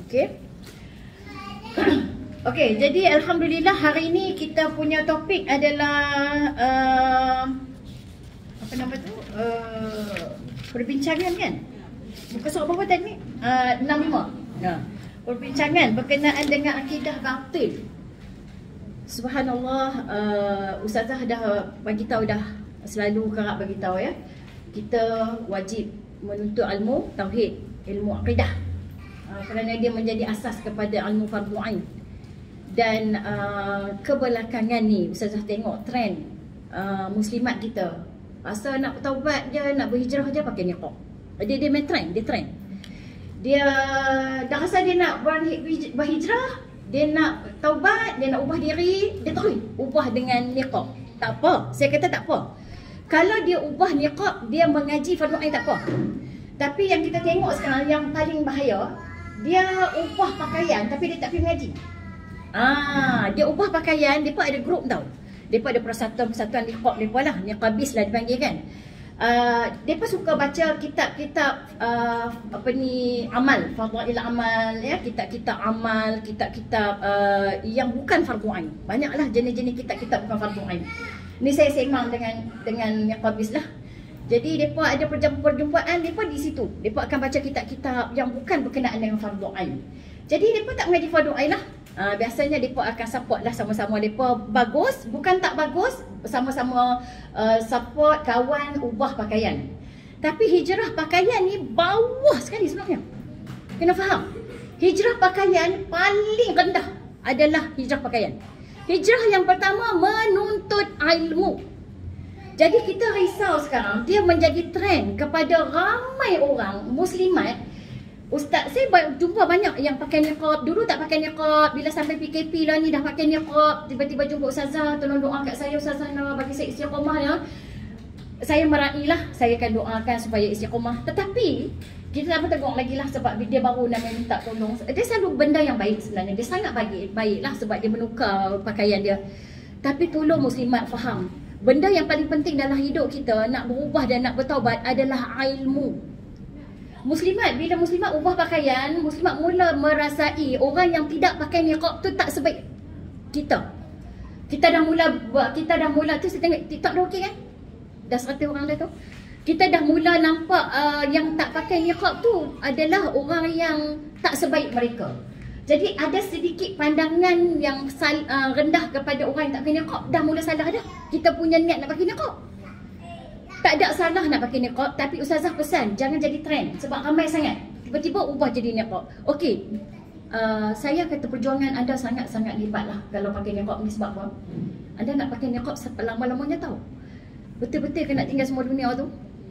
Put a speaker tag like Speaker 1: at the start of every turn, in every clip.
Speaker 1: Okey. Okey, jadi alhamdulillah hari ini kita punya topik adalah apa nama tu? Perbincangan kan? Muka surat berapa tadi? 65. Nah, perbincangan berkenaan dengan akidah batil. Subhanallah, ustazah dah bagi tahu dah, selalu kerap bagi tahu ya. Kita wajib menuntut ilmu tauhid, ilmu akidah. Kerana dia menjadi asas kepada ilmu fardu ain. Dan kebelakangan ni ustazah tengok trend muslimat kita. Asal nak bertaubat je, nak berhijrah je pakai niqab. Dia main trend, dia trend. Dia dah rasa dia nak berhijrah, dia nak taubat, dia nak ubah diri, dia terus ubah dengan niqab. Tak apa, saya kata tak apa. Kalau dia ubah niqab, dia mengaji fardu ain tak apa. Tapi yang kita tengok sekarang yang paling bahaya, dia ubah pakaian tapi dia tak pergi mengaji. Dia ubah pakaian, depa ada grup tau. Depa ada persatuan niqab depa lah, niqabis lah dipanggil kan. Depa suka baca kitab-kitab apa ni, amal, fadail amal ya, kitab-kitab amal, kitab-kitab yang bukan fardu ain. Banyaklah jenis-jenis kitab-kitab bukan fardu ain. Ni saya sembang dengan niqabis lah. Jadi depa ada perjumpaan depa di situ. Depa akan baca kitab-kitab yang bukan berkenaan dengan fardu ain. Jadi depa tak mengaji fardu ain lah. Biasanya depa akan support lah sama-sama. Depa bagus, bukan tak bagus, sama-sama support kawan ubah pakaian. Tapi hijrah pakaian ni bawah sekali sebenarnya. Kena faham. Hijrah pakaian paling rendah adalah hijrah pakaian. Hijrah yang pertama menuntut ilmu. Jadi kita risau sekarang, dia menjadi trend kepada ramai orang muslimat. Ustaz, saya jumpa banyak yang pakai niqab. Dulu tak pakai niqab, bila sampai PKP lah ni dah pakai niqab. Tiba-tiba jumpa ustazah, tolong doa kat saya ustazah nak bagi saya istiqamah ya. Saya meraihlah, saya akan doakan supaya istiqamah. Tetapi kita tak tengok lagi lah sebab dia baru nak minta tolong. Dia selalu benda yang baik sebenarnya. Dia sangat baik lah sebab dia menukar pakaian dia. Tapi tolong muslimat faham, benda yang paling penting dalam hidup kita nak berubah dan nak bertaubat adalah ilmu. Muslimat, bila muslimat ubah pakaian, muslimat mula merasai orang yang tidak pakai niqab tu tak sebaik kita. Kita dah mula tu, saya tengok TikTok dah okey kan? Dah 100 orang dah tu. Kita dah mula nampak yang tak pakai niqab tu adalah orang yang tak sebaik mereka. Jadi ada sedikit pandangan yang rendah kepada orang yang tak pakai niqab. Dah mula salah dah. Kita punya niat nak pakai niqab. Tak ada salah nak pakai niqab, tapi ustazah pesan jangan jadi trend sebab ramai sangat. Tiba-tiba ubah jadi niqab. Okey. Saya kata perjuangan anda sangat-sangat hebatlah kalau pakai niqab ni. Sebab apa? Anda nak pakai niqab lama-lamanya tahu. Betul-betul ke nak tinggal semua dunia tu?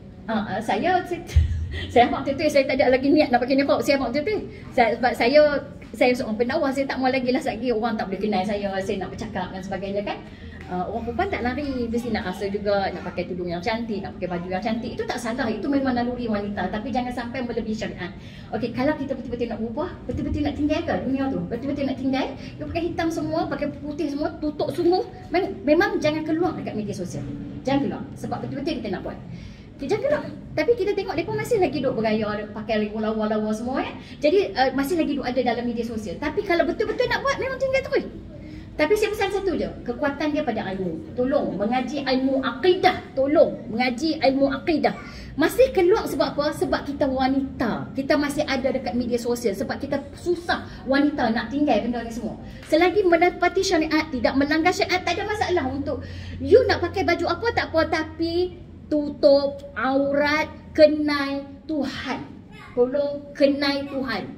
Speaker 1: Saya waktu tu saya tak ada lagi niat nak pakai niqab. Saya waktu tu sebab saya seorang pendakwah, saya tak mau lagi lah lagi orang tak boleh kenal saya nak bercakap dan sebagainya kan. Orang perempuan tak lari, mesti nak rasa juga nak pakai tudung yang cantik, nak pakai baju yang cantik. Itu tak salah, itu memang naluri wanita. Tapi jangan sampai melebihi syariat. Okey, kalau kita betul-betul nak berubah, betul-betul nak tinggal ke dunia tu, betul-betul nak tinggal, dia pakai hitam semua, pakai putih semua, tutup sungguh, memang jangan keluar dekat media sosial. Jangan keluar, sebab betul-betul kita nak buat. Jangan keluar. Tapi kita tengok mereka masih lagi duk bergaya, pakai lawa-lawa semua ya. Jadi masih lagi duk ada dalam media sosial. Tapi kalau betul-betul nak buat, memang tinggal terus. Tapi saya pesan satu je, kekuatan dia pada ilmu. Tolong mengaji ilmu akidah. Tolong mengaji ilmu akidah. Masih keluar sebab apa? Sebab kita wanita. Kita masih ada dekat media sosial. Sebab kita susah wanita nak tinggal benda ni semua. Selagi menepati syariat, tidak melanggar syariat, tak ada masalah untuk you nak pakai baju apa tak apa. Tapi tutup aurat, kenal Tuhan. Tolong kenal Tuhan.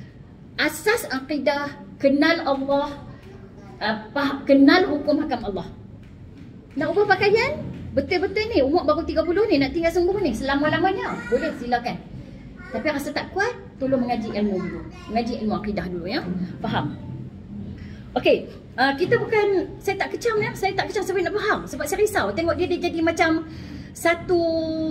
Speaker 1: Asas akidah, kenal Allah, kenal hukum hakam Allah. Nak ubah pakaian? Betul-betul ni, umur baru 30 ni, nak tinggal sungguh ni, selama-lamanya. Boleh, silakan. Tapi rasa tak kuat, tolong mengaji ilmu dulu. Mengaji ilmu akidah dulu ya. Faham? Okey, kita bukan, saya tak kecam ya. Saya tak kecam sebab nak faham. Sebab saya risau, tengok dia jadi macam satu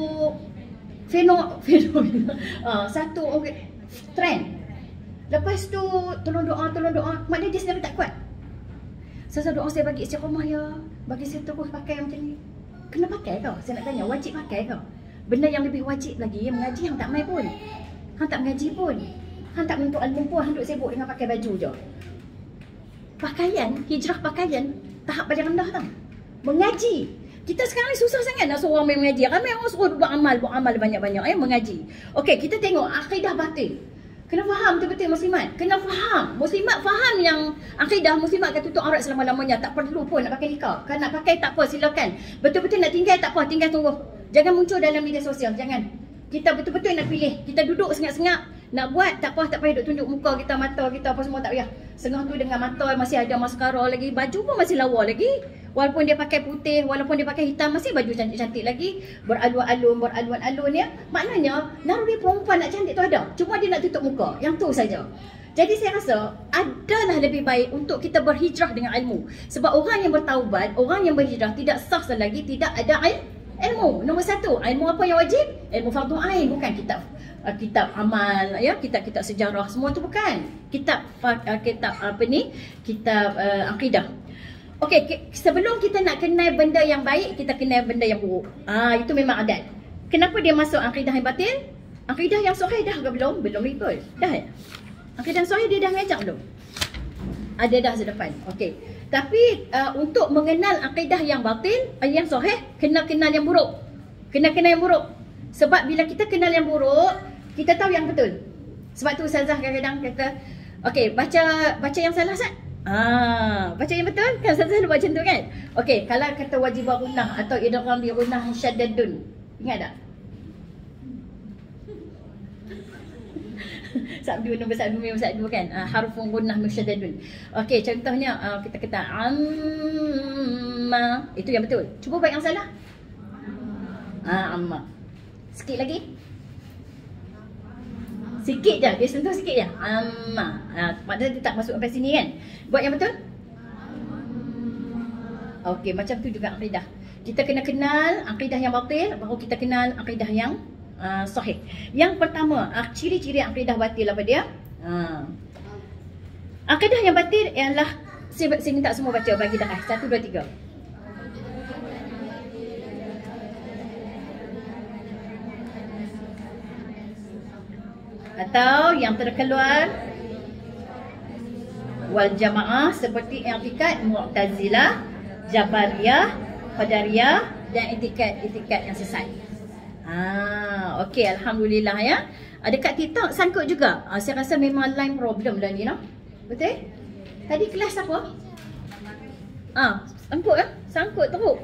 Speaker 1: fenomena. Satu trend. Lepas tu, tolong doa. Maknanya dia sendiri tak kuat. Saya doa saya bagi istiqamah ya. Bagi saya terus pakai macam ni. Kena pakai kau? Saya nak tanya, wajib pakai kau? Benda yang lebih wajib lagi, mengaji yang tak mai pun. Hang tak mengaji pun. Hang tak menuntut ilmu pun, hang duk sibuk dengan pakai baju je. Pakaian, hijrah pakaian, tahap paling rendah tau. Mengaji. Kita sekarang ni susah sangat nak suruh orang mengaji. Ramai orang suruh buat amal banyak-banyak mengaji. Okey, kita tengok akidah batil. Kena faham betul-betul muslimat. Kena faham. Muslimat faham yang akidah muslimat akan tutup aurat selama-lamanya. Tak perlu pun nak pakai nikah. Kan nak pakai tak apa, silakan. Betul-betul nak tinggal tak apa, tinggal tunggu. Jangan muncul dalam media sosial, jangan. Kita betul-betul nak pilih. Kita duduk sengak-sengak. Nak buat tak apa, tak payah duk tunjuk muka kita, mata kita apa semua tak payah. Sengah tu dengan mata masih ada maskara lagi, baju pun masih lawa lagi. Walaupun dia pakai putih, walaupun dia pakai hitam, masih baju cantik-cantik lagi. Beralun-alun ya. Maknanya naluri perempuan nak cantik tu ada. Cuma dia nak tutup muka. Yang tu saja. Jadi saya rasa adalah lebih baik untuk kita berhijrah dengan ilmu. Sebab orang yang bertaubat, orang yang berhijrah tidak sah selagi tidak ada ilmu. Nombor satu, ilmu apa yang wajib? Ilmu fardu ain, bukan kitab amal ya, kitab sejarah semua tu bukan. Kitab akidah. Okey, sebelum kita nak kenal benda yang baik, kita kenal benda yang buruk. Itu memang adat. Kenapa dia masuk akidah yang batil? Akidah yang sahih dah ke belum? Belum ikut. Dah ya? Akidah yang sahih dia dah ngajak belum? Ada dah sedepan. Okey. Tapi untuk mengenal akidah yang batil, yang sahih, kena kenal yang buruk. Kena kenal yang buruk. Sebab bila kita kenal yang buruk, kita tahu yang betul. Sebab tu Ustazah kadang-kadang kata, okey, baca yang salah Ustaz. Baca yang betul kan, Ustazah buat macam tu kan. Okey, kalau kata wajibah gunnah atau idgham bi gunnah syaddadun. Ingat tak? Sabdu nombor sabdu kan. Harfun gunnah musyaddadun. Okey, contohnya kita kata amma. Itu yang betul. Cuba buat yang salah. Amma. Sikit lagi. Sikit je, dia sentuh sikit je. Amma. Maksudnya dia tak masuk sampai sini kan. Buat yang betul? Okey, macam tu juga akidah. Kita kena kenal akidah yang batil, baru kita kenal akidah yang sahih. Yang pertama, ciri-ciri akidah batil apa dia? Akidah yang batil ialah, saya minta semua baca bagi dah. 1, 2, 3. Atau yang terkeluar wal jamaah seperti i'tikad Mu'tazilah, Jabariyah, Qadariyah dan i'tikad yang sesat. Okey, alhamdulillah ya. Dekat TikTok sangkut juga. Saya rasa memang line problem dah ni no. Betul? Tadi kelas apa? Sangkut ya? Sangkut teruk.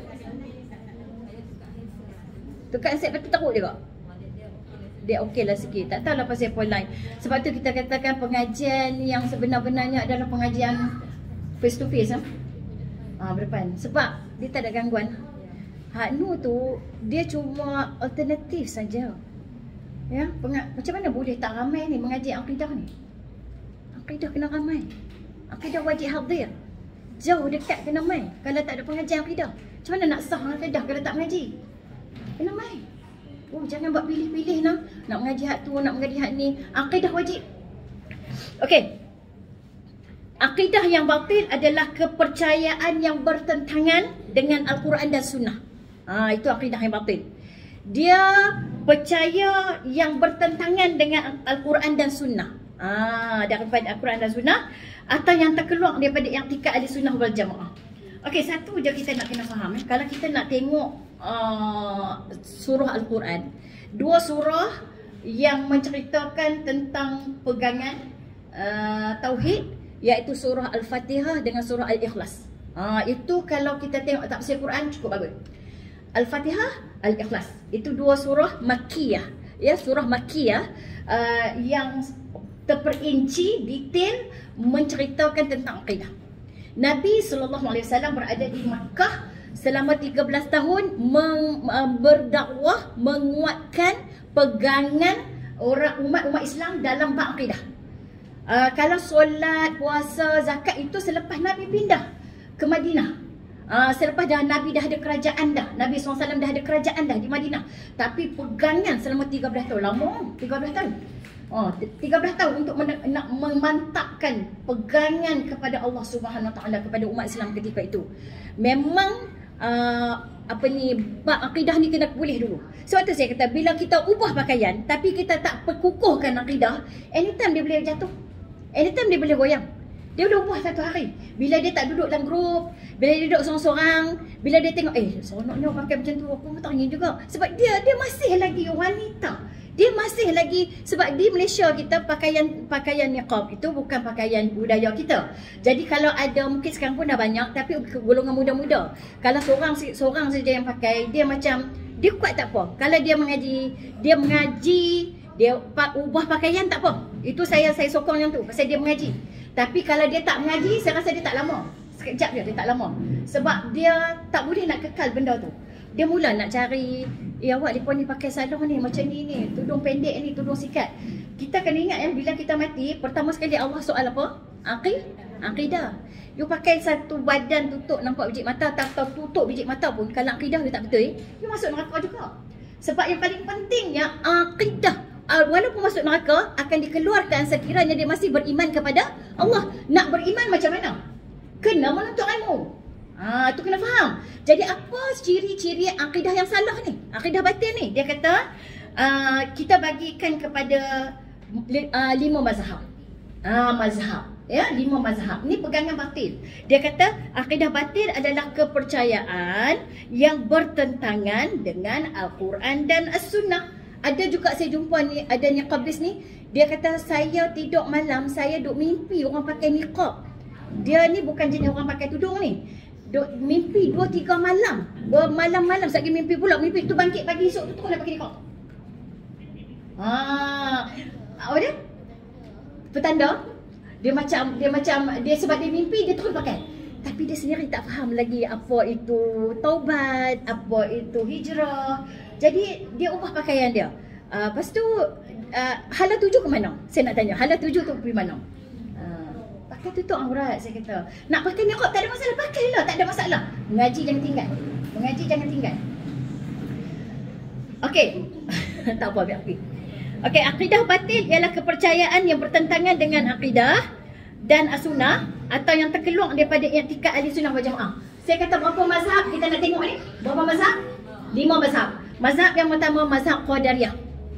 Speaker 1: Dekat set betul teruk juga. Dia okey lah sikit. Tak tahulah pasal apa line. Sebab tu kita katakan pengajian yang sebenar-benarnya adalah pengajian face to face berdepan. Sebab dia tak ada gangguan. Haknu tu dia cuma alternatif saja. Ya, macam mana boleh tak ramai ni mengaji akidah ni? Akidah kena ramai. Akidah wajib hadir. Jauh dekat kena mai. Kalau tak ada pengajian akidah, macam mana nak sah akidah kalau tak mengaji? Kena mai. Jangan buat pilih-pilih nak mengaji hak tu, nak mengaji hak ni. Akidah wajib. Okey. Akidah yang batil adalah kepercayaan yang bertentangan dengan Al-Quran dan Sunnah. Itu akidah yang batil. Dia percaya yang bertentangan dengan Al-Quran dan Sunnah. Daripada Al-Quran dan Sunnah, atau yang terkeluar daripada i'tikad ahli sunnah wal jamaah. Okey, satu je kita nak kena faham. Kalau kita nak tengok surah Al-Quran, 2 surah yang menceritakan tentang pegangan tauhid, iaitu surah Al-Fatihah dengan surah Al-Ikhlas. Itu kalau kita tengok tafsir Quran cukup bagus. Al-Fatihah, Al-Ikhlas. Itu 2 surah Makkiyah. Ya, surah Makkiyah yang terperinci detail menceritakan tentang akidah. Nabi SAW berada di Makkah selama 13 tahun berdakwah, menguatkan pegangan umat Islam dalam bab akidah. Kalau solat, puasa, zakat itu selepas Nabi pindah ke Madinah. Selepas Nabi dah ada kerajaan dah. Nabi SAW dah ada kerajaan dah di Madinah. Tapi pegangan selama 13 tahun. Lama 13 tahun. 13 tahun untuk nak memantapkan pegangan kepada Allah Subhanahu Wa Taala, kepada umat Islam ketika itu. Memang bab akidah ni kena boleh dulu. Sebab tu saya kata bila kita ubah pakaian tapi kita tak perkukuhkan akidah, anytime dia boleh jatuh. Anytime dia boleh goyang. Dia boleh ubah satu hari. Bila dia tak duduk dalam grup, bila dia duduk seorang-seorang, bila dia tengok seronoknya pakai macam tu, aku pun tak ingin juga. Sebab dia masih lagi wanita. Dia masih lagi, sebab di Malaysia kita pakaian niqab itu bukan pakaian budaya kita. Jadi kalau ada, mungkin sekarang pun dah banyak, tapi golongan muda-muda. Kalau seorang saja yang pakai, dia macam, dia kuat tak apa. Kalau dia mengaji, dia ubah pakaian tak apa. Itu saya sokong yang tu, pasal dia mengaji. Tapi kalau dia tak mengaji, saya rasa dia tak lama. Sekejap je, dia tak lama. Sebab dia tak boleh nak kekal benda tu. Dia mula nak cari, awak mereka ni pakai sarung ni, macam ni, tudung pendek ni, tudung sikat. Kita kena ingat bila kita mati, pertama sekali Allah soal apa? Akidah. You pakai satu badan tutup nampak biji mata, atau tutup biji mata pun, kalau akidah dia tak betul, you masuk neraka juga. Sebab yang paling pentingnya, akidah. Walaupun masuk neraka, akan dikeluarkan sekiranya dia masih beriman kepada Allah. Nak beriman macam mana? Kena menuntut ilmu. Itu kena faham. Jadi apa ciri-ciri akidah yang salah ni? Akidah batil ni. Dia kata kita bagikan kepada 5 mazhab. Mazhab. Ya, 5 mazhab. Ni pegangan batil. Dia kata akidah batil adalah kepercayaan yang bertentangan dengan Al-Quran dan As-Sunnah. Ada juga saya jumpa ni, ada niqabis ni, dia kata saya tidur malam, saya duk mimpi orang pakai niqab. Dia ni bukan jenis orang pakai tudung ni. Mimpi 2-3 malam. Malam-malam sekali mimpi pula. Mimpi tu bangkit pagi esok tu nak pakai niqab. Apa dia? Petanda. Dia sebab dia mimpi dia terus pakai. Tapi dia sendiri tak faham lagi apa itu taubat, apa itu hijrah. Jadi dia ubah pakaian dia. Lepas tu hala tuju ke mana? Saya nak tanya, hala tuju tu pergi mana? Pakai tutup aurat, saya kata. Nak pakai niqab tak ada masalah, pakailah, tak ada masalah. Mengaji jangan tinggal. Okey. Tak apa, biar pergi. Okey, akidah batil ialah kepercayaan yang bertentangan dengan akidah dan as-sunnah atau yang terkeluar daripada i'tikad ahli sunnah wal jamaah. Saya kata berapa mazhab kita nak tengok ni? Berapa mazhab? 5 mazhab. Mazhab yang pertama mazhab Qadariyah.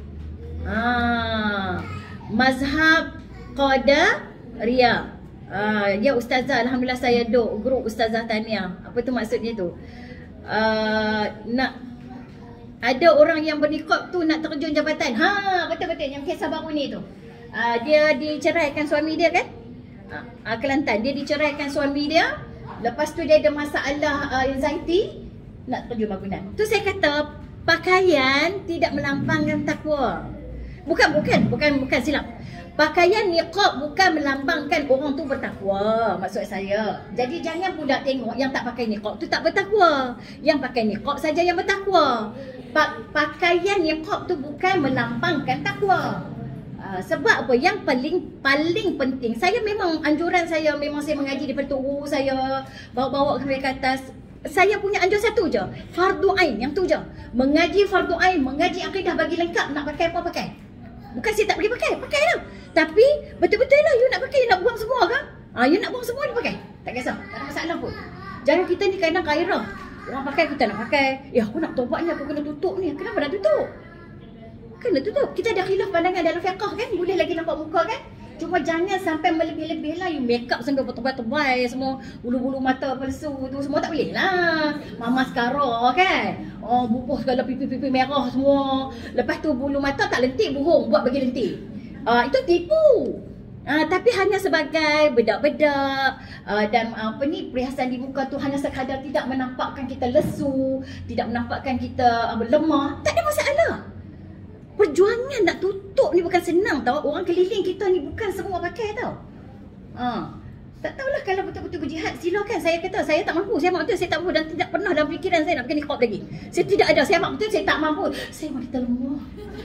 Speaker 1: Mazhab Qadariyah. Ya ustazah, alhamdulillah saya duk grup ustazah Tania. Apa tu maksudnya tu? Nak ada orang yang berniqab tu nak terjun jabatan. Betul-betul yang kisah baru ni tu. Dia diceraikan suami dia kan? Kelantan, dia diceraikan suami dia. Lepas tu dia ada masalah anxiety, nak terjun bangunan. Tu saya kata pakaian tidak melambangkan takwa. Bukan silap. Pakaian niqab bukan melambangkan orang tu bertakwa, maksud saya. Jadi jangan pula tengok yang tak pakai niqab tu tak bertakwa. Yang pakai niqab saja yang bertakwa. Pakaian niqab tu bukan melambangkan takwa. Sebab apa? Yang paling penting, saya memang anjuran saya, memang saya mengaji daripada tok saya, bawa ke atas. Saya punya anjuran satu je, fardu ain, yang tu je. Mengaji fardu ain, mengaji akidah bagi lengkap, nak pakai apa pakai. Bukan saya tak boleh pakai lah. Tapi betul-betul lah, you nak pakai, you nak buang semua ke? You nak buang semua, you pakai. Tak kisah, tak ada masalah pun. Jangan kita ni kadang gairah. Orang pakai, kita nak pakai. Aku nak tobat ni, aku kena tutup ni. Kenapa nak tutup? Kena tutup. Kita ada khilaf pandangan dalam fiqh kan? Boleh lagi nampak muka kan? Cuma jangan sampai melebih-lebih lah. You make up sampai bertebal-tebal semua. Bulu-bulu mata palsu tu semua tak boleh lah. Mama sekarang kan? Bubuh segala pipi-pipi merah semua. Lepas tu bulu mata tak lentik, buhung buat bagi lentik. Itu tipu. Tapi hanya sebagai bedak-bedak dan perhiasan di muka tu hanya sekadar tidak menampakkan kita lesu, tidak menampakkan kita lemah. Tak ada masalah. Perjuangan nak tutup ni bukan senang tau. Orang keliling kita ni bukan semua pakai tau. Tak tahulah kalau betul-betul berjihad, silakan. Saya kata saya tak mampu. Saya betul saya tak mampu dan tidak pernah dalam fikiran saya nak pakai niqab lagi. Saya tidak ada. Saya betul saya tak mampu. Saya wanita lemah.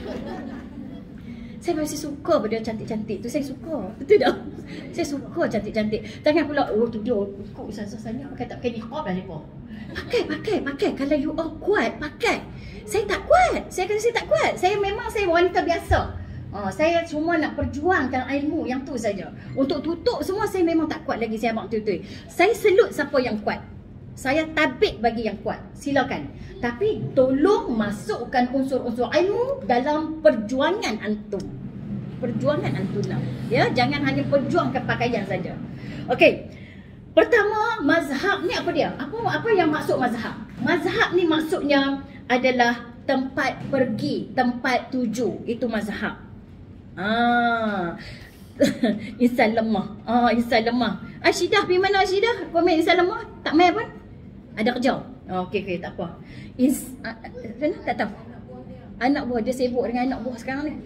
Speaker 1: Saya masih suka pada cantik-cantik tu. Saya suka. Betul tak? Saya suka cantik-cantik. Jangan pula tu dia ikut usah-usahnya pakai tak pakai niqab dah depa. Pakai. Kalau you all kuat, pakai. Saya tak kuat. Saya kata saya tak kuat. Saya wanita biasa. Saya cuma nak perjuangkan ilmu yang tu saja. Untuk tutup semua saya memang tak kuat lagi, saya abang betul-betul. Saya selut siapa yang kuat. Saya tabik bagi yang kuat. Silakan. Tapi tolong masukkan unsur-unsur ilmu dalam perjuangan antum. Perjuangan antum lah. Ya, jangan hanya perjuangkan pakaian saja. Okey. Pertama, mazhab ni apa dia? Apa yang maksud mazhab? Mazhab ni maksudnya adalah tempat pergi, tempat tuju. Itu mazhab. Insan lemah. Insan lemah. Ashidah pergi mana Ashidah? Komen insan lemah? Tak main pun? Ada kerja? Okey, tak apa. Tak tahu. Anak buah, dia sibuk dengan anak buah sekarang ni.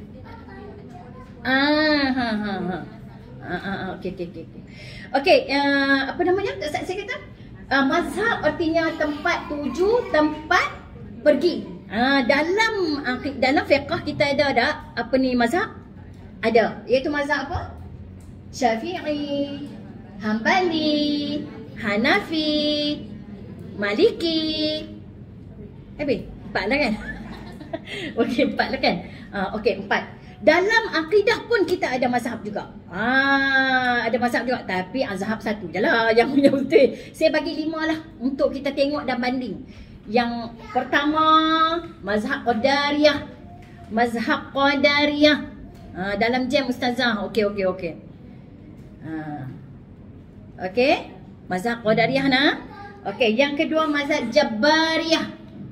Speaker 1: Okey. Okey, apa namanya? Saya kata mazhab artinya tempat tuju, tempat pergi. Dalam fiqh kita ada tak apa ni mazhab? Ada. Iaitu mazhab apa? Syafi'i, Hanbali, Hanafi, Maliki. Habis? 4 lah kan? Okey, 4 lah kan? Okey, 4. Dalam akidah pun kita ada mazhab juga. Ada mazhab juga. Tapi mazhab satu je lah yang betul. Saya bagi 5 lah untuk kita tengok dan banding. Yang pertama, mazhab Qadariyah. Mazhab Qadariyah. Dalam jam ustazah. Okey. Okey. Mazhab Qadariyah nah. Okey, yang kedua mazhab Jabariyah.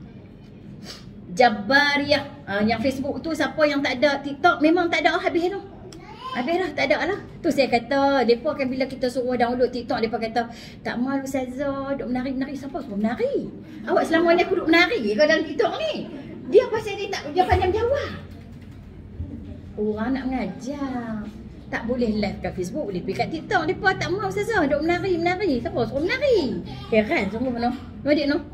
Speaker 1: Yang Facebook tu siapa yang tak ada TikTok memang tak ada habis tu. Habis dah, tak ada lah. Tu saya kata, mereka kan bila kita suruh download TikTok, mereka kata, tak malu Ustazah, duk menari-menari. Siapa suruh menari? Awak selama ni aku duk menari ke dalam TikTok ni? Dia pasal dia pandang jawab. Orang nak mengajar. Tak boleh live kat Facebook, boleh pergi kat TikTok. Mereka tak mahu Ustazah, duk menari-menari. Siapa suruh menari? Heran sungguh no. Adik no.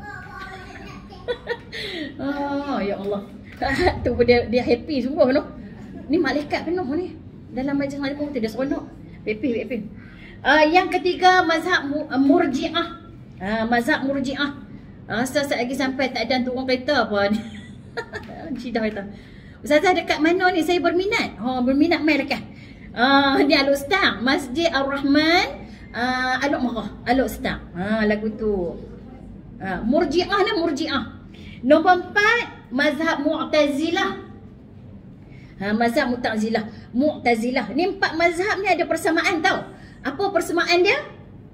Speaker 1: Ya Allah. Tu dia happy sungguh no. Ni malaikat penuh ni. Dalam majlis ilmu dia seronok. Happy. Yang ketiga mazhab Murji'ah. Mazhab Murji'ah. Ustaz lagi sampai tak ada turun kereta pun. Cidah kata. Ustazah dekat mana ni? Saya berminat. Berminat mai dekat. Ni Al-Ustaz, Masjid Ar-Rahman, Alok Merah, Al-Ustaz. Lagu tu. Murji'ah lah, Murji'ah. Nombor 4, mazhab Mu'tazilah. Mazhab Mu'tazilah. Ni 4 mazhab ni ada persamaan tau. Apa persamaan dia?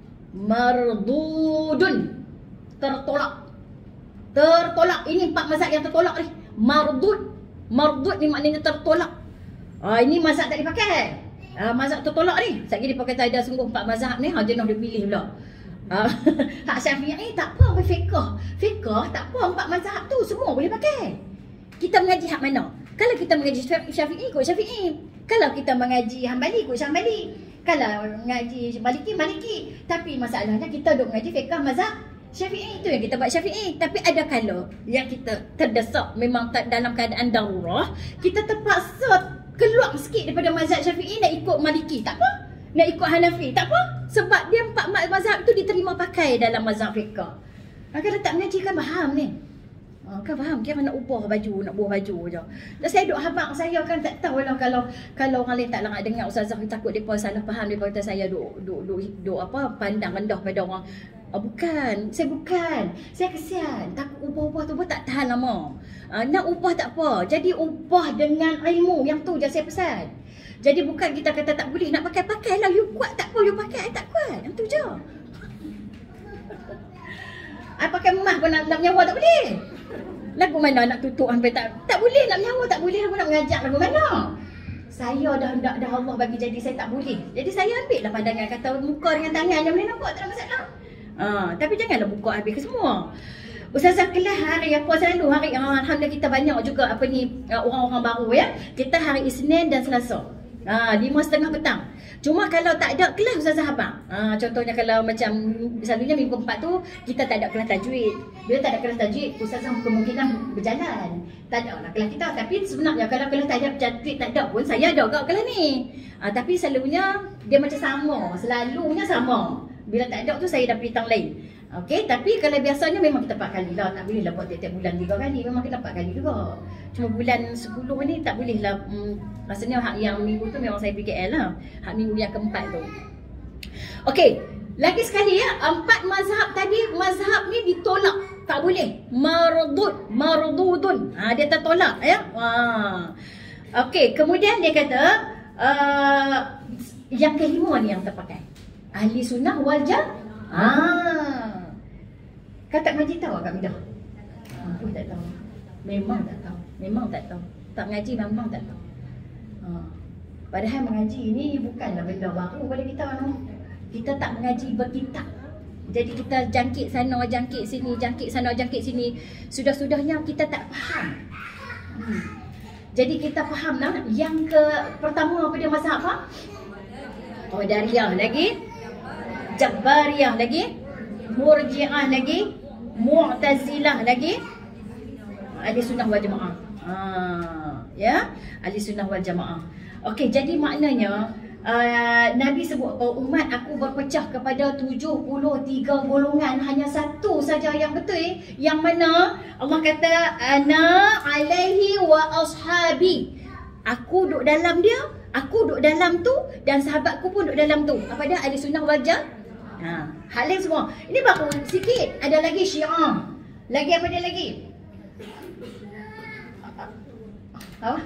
Speaker 1: Mardudun. Tertolak. Ini 4 mazhab yang tertolak ni. Mardud ni maknanya tertolak. Ini mazhab tak dipakai. Mazhab tertolak ni. Sekali dia pakai ada sungguh 4 mazhab ni. Dia nak pilih pula. Hak Syafi'i tak apa. Fiqh tak apa. 4 mazhab tu semua boleh pakai. Kita mengaji hak mana? Kalau kita mengaji Syafi'i, ikut Syafi'i. Kalau kita mengaji Hanbali, ikut Hanbali. Kalau mengaji Maliki. Tapi masalahnya kita duk mengaji fiqh mazhab Syafi'i. Itu yang kita buat Syafi'i. Tapi ada kala yang kita terdesak memang dalam keadaan darurah, kita terpaksa keluar sikit daripada mazhab Syafi'i nak ikut Maliki. Tak apa. Nak ikut Hanafi. Tak apa. Sebab dia 4 mazhab tu diterima pakai dalam mazhab fiqh. Kalau tak mengaji kan faham ni. Kan faham, kira nak buah baju je. Dan saya duk habang saya kan tak tahulah kalau orang lain tak nak dengar ustazah, takut depa salah faham, depa kata saya duk pandang rendah pada orang. Bukan, saya bukan. Saya kesian, takut ubah tu pun tak tahan lama. Nak ubah tak apa. Jadi ubah dengan ilmu, yang tu je saya pesan. Jadi bukan kita kata tak boleh nak pakailah, you kuat tak apa, you pakai tak kuat. Yang tu je. Pakai emas pun nak menyawa tak boleh. Lagu mana nak tutup sampai tak boleh nak menyawa, tak boleh aku nak mengajar lagu mana. Saya dah Allah bagi jadi saya tak boleh. Jadi saya ambil lah pandangan kata muka dengan tangan yang boleh nampak, tak ada masalah. Tapi janganlah buka habis ke semua. Ustazah kelas hari apa selalu hari alhamdulillah kita banyak juga orang-orang baru ya. Kita hari Isnin dan Selasa. 5:30 petang. Cuma kalau tak ada kelas ustazah abang. Contohnya kalau macam selalunya minggu 4 tu kita tak ada kelas tajwid. Bila tak ada kelas tajwid, ustazah kemungkinan berjalan. Tak ada lah kelas kita. Tapi sebenarnya kalau kelas tajwid tak ada pun saya ada juga kelas ni. Tapi selalunya dia macam sama. Selalunya sama. Bila tak ada tu saya dah pergi tang lain. Okey, tapi kalau biasanya memang kita 4 kali lah. Tak boleh lah buat tiap-tiap bulan 3 kali. Memang kita 4 kali juga. Cuma bulan 10 ni tak boleh lah. Rasanya hak yang minggu tu memang saya pergi KL lah. Hak minggu yang keempat tu. Okey, Lagi sekali ya, 4 mazhab tadi, mazhab ni ditolak. Tak boleh. Mardudun. Dia tertolak ya. Okey, kemudian dia kata yang kelima ni yang terpakai. Ahli sunnah wal jamaah. Kau tak ngaji tahu Kak Midah? Aku tak tahu. Memang tak tahu. Memang tak tahu. Tak ngaji memang tak tahu. Padahal mengaji ni bukanlah benda baru pada kita no. Kita tak mengaji berkitab. Jadi kita jangkit sana, jangkit sini, jangkit sana, jangkit sini. Sudah-sudahnya kita tak faham. Jadi kita faham lah. Yang pertama apa dia mazhab apa? Qadariyah lagi, Jabariyah lagi, Murji'ah lagi, Mu'tazilah lagi, Ahli Sunnah wal Jamaah. Ya, Ahli Sunnah wal Jamaah. Okey, jadi maknanya Nabi sebut umat aku berpecah kepada 73 golongan, hanya satu saja yang betul, yang mana Allah kata ana alaihi wa ashabi. Aku duduk dalam dia, aku duduk dalam tu, dan sahabatku pun duduk dalam tu. Apa dia? Ahli Sunnah wal Jamaah. Hal lain semua. Ini baru sikit. Ada lagi Syiah. Lagi apa dia lagi? Apa?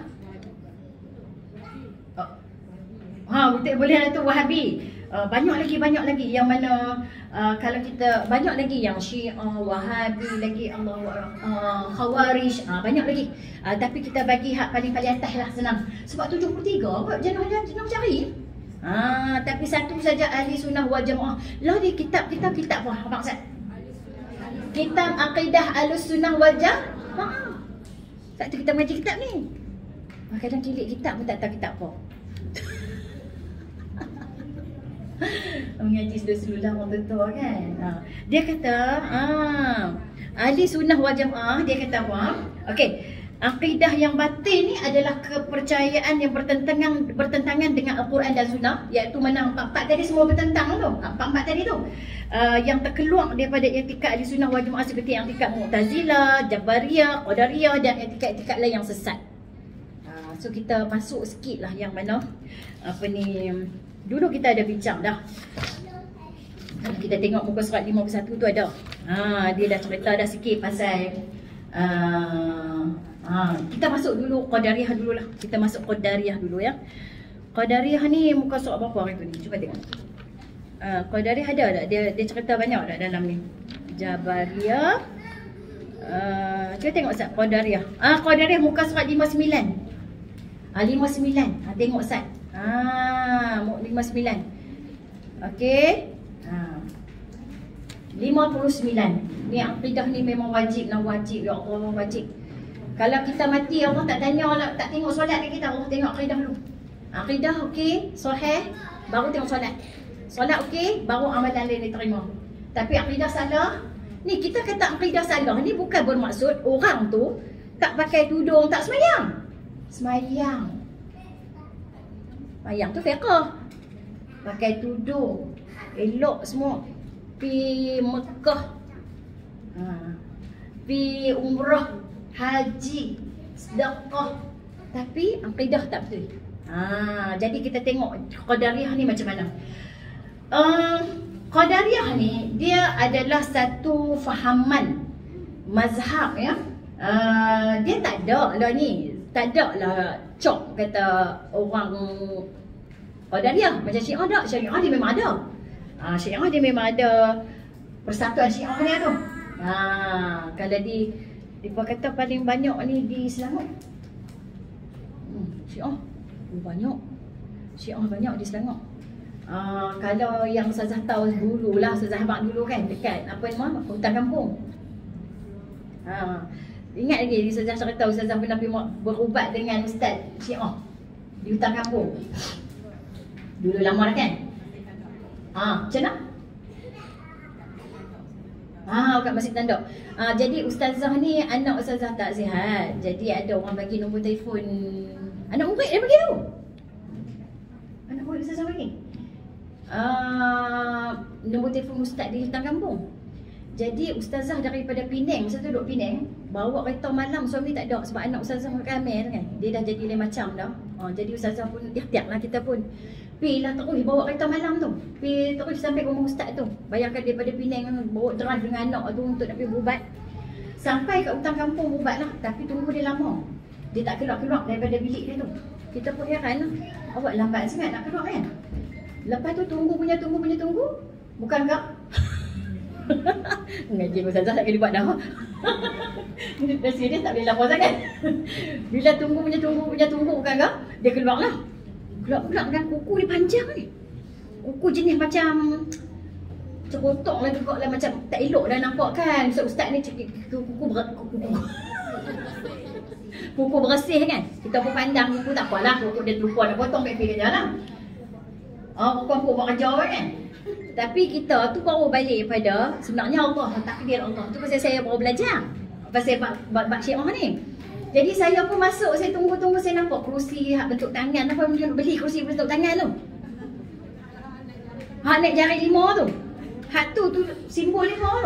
Speaker 1: Betul, boleh ada tu Wahabi. Banyak lagi yang mana kalau kita banyak lagi yang Syiah, Wahabi lagi, Khawarij, banyak lagi. Tapi kita bagi hak paling-paling atas lah, senang. Sebab 73 apa jenah cari. Tapi satu saja Ahli Sunnah wal Jamaah. Lah di kitab apa maksud? Kitab Aqidah Ahlus Sunnah wal Jamaah. Satu kita mengaji kitab ni. Kadang kilik kitab pun tak tahu kitab apa. Mengaji sudah orang betul kan. Dia kata Ahli Sunnah wal Jamaah, dia kata apa? Okey, akidah yang batin ni adalah kepercayaan yang bertentangan dengan Al-Quran dan Sunnah, iaitu mana empat tadi semua bertentang tu. Empat tadi tu yang terkeluar daripada i'tikad Ahli Sunnah wal Jamaah, seperti i'tikad Mu'tazilah, Jabariyah, Qadariyah dan i'tikad-i'tikad lain yang sesat. So kita masuk sikit lah yang mana apa ni, dulu kita ada bincang dah. Kita tengok muka surat 51 tu ada. Dia dah cerita dah sikit pasal kita masuk dulu Qadariyah dulu lah. Kita masuk Qadariyah dulu ya. Qadariyah ni muka surat berapa hari tu ni? Cuba tengok. Qadariyah ada tak? Dia cerita banyak tak dalam ni? Jabariyah. Cuba tengok Ustaz Qadariyah. Qadariyah muka surat 59. 59. Tengok Ustaz. 59. Okey. 59. Ni akidah ni memang wajib lah, wajib. Ya Allah, wajib. Kalau kita mati, Allah tak tanya lah, tak tengok solat ni kita. Allah tengok akidah dulu. Akidah okey, sahih, baru tengok solat. Solat okey, baru amalan lain diterima. Tapi akidah salah, ni kita kata akidah salah ni bukan bermaksud orang tu tak pakai tudung, tak semayang. Semayang tu fiqah. Pakai tudung, elok semua. Pi Mekah, pi umrah, haji, sedekah, tapi akidah tak betul. Jadi kita tengok Qadariyah ni macam mana. Qadariyah ni dia adalah satu fahaman mazhab ya. Dia tak ada lah ni, tak ada lah cok kata orang Qadariyah. Macam Syiah tak? Syiah dia memang ada. Syiah dia memang ada persatuan Syiah ni tu. Kalau dia kata paling banyak ni di Selangor. Syiah banyak. Syiah banyak di Selangor. Kalau yang Ustazah tahu dulu lah, Ustazah Abang dulu kan dekat apa nama? Hutan Kampung. Ingat lagi Ustazah cerita Ustazah pernah pergi berubat dengan Ustaz Syiah di Hutan Kampung. Dulu lama dah kan? Macam mana? Kat Masjid Tanduk. Jadi Ustazah ni, anak Ustazah tak sihat. Jadi ada orang bagi nombor telefon. Anak murid dia bagi tu. Anak murid Ustazah bagi. Nombor telefon Ustaz di Hutan Kampung. Jadi Ustazah daripada Penang, masa tu duduk Penang, bawa kereta malam, suami tak ada sebab anak Ustazah ramai kan. Dia dah jadi lain macam dah. Jadi Ustazah pun ikhtiar lah, kita pun Pergi lah terus bawa kereta malam tu. Pergi terus sampai rumah ustaz tu. Bayangkan daripada Penang bawa drive dengan anak tu untuk nak pergi berubat. Sampai kat hutan kampung berubat lah. Tapi tunggu dia lama. Dia tak keluar-keluar daripada bilik dia tu. Kita pun heran lah. Awak lambat sangat nak keluar kan? Lepas tu tunggu. Bukankah? Ngaji Ustazah tak kena buat dah. Dah serius tak boleh lapar sangat. Bila tunggu bukankah? Dia keluar lah. Keluar dan kuku dia panjang ni. Kuku jenis macam cerotok lah juga lah, macam tak elok dah nampak kan. Ustaz ni kuku bersih kan. Kita pun pandang kuku tak apalah, kuku dia terlupa nak potong pergi kerja lah. Kuku buat kerja kan. Tapi kita tu baru balik pada sebenarnya Allah, takdir Allah. Tu pasal saya baru belajar pasal bab syiah ni. Jadi saya pun masuk, saya tunggu, saya nampak kerusi bentuk tangan. Apa mungkin nak beli kerusi bentuk tangan tu? Hak naik jari 5 tu. Hak tu simbol 5 tu.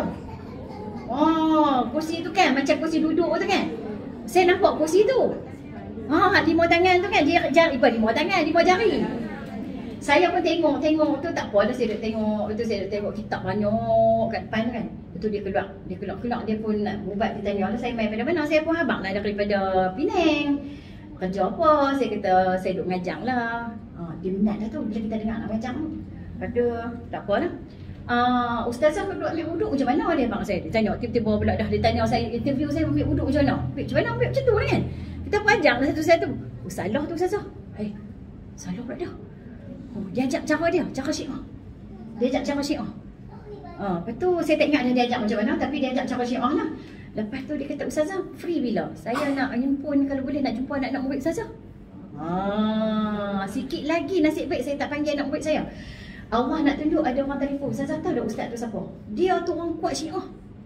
Speaker 1: Kursi tu kan macam kursi duduk tu kan. Saya nampak kursi tu. Hak 5 tangan tu kan, jari 5 tangan, 5 jari. Saya pun tengok tu tak apa dah, saya duk tengok kitab banyak kat depan kan. Betul dia keluar dia pun nak berubat. Dia tanya lah saya main pada mana. Saya pun abang lah daripada Penang. Kerja apa? Saya kata saya duk mengajar lah. Dia minat dah tu bila kita dengar nak mengajar tu. Kata tak apa lah. Ustazah duduk ambil wuduk macam mana dia abang saya. Dia tanya tiba-tiba pula dah dia tanya saya, interview saya ambil wuduk macam mana. Macam mana ambil macam tu kan. Kita pun ajar lah satu-satu. Salah tu Ustazah. Salah pula dah. Dia ajak cara syiah. Lepas tu saya tak ingat dia ajak macam mana, tapi dia ajak cara syiah lah. Lepas tu dia kata, Ustazah free bila? Saya nak jemput, kalau boleh nak jumpa anak murid Ustazah. Sikit lagi nasib baik saya tak panggil anak murid saya. Allah nak tunjuk ada orang telefon. Ustazah tahu dah ustaz tu siapa? Dia tu orang kuat syiah.